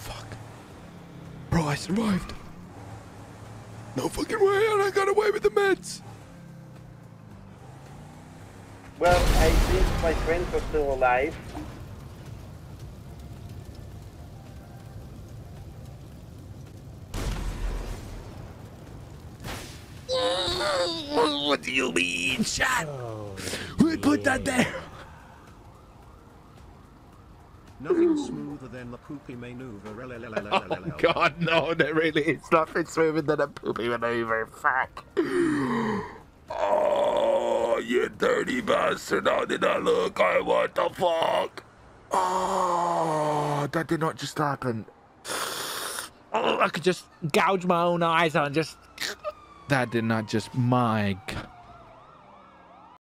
fuck. Bro, I survived. No fucking way, and I got away with the meds. Well, I think my friends are still alive. What do you mean, chat? Who put that there? Nothing smoother than the poopy maneuver. Oh God, no, there really is nothing smoother than a poopy maneuver. Fuck. Oh, you dirty bastard! How did I look? What the fuck? Oh, that did not just happen. Oh, I could just gouge my own eyes out and just. That did not just. My God.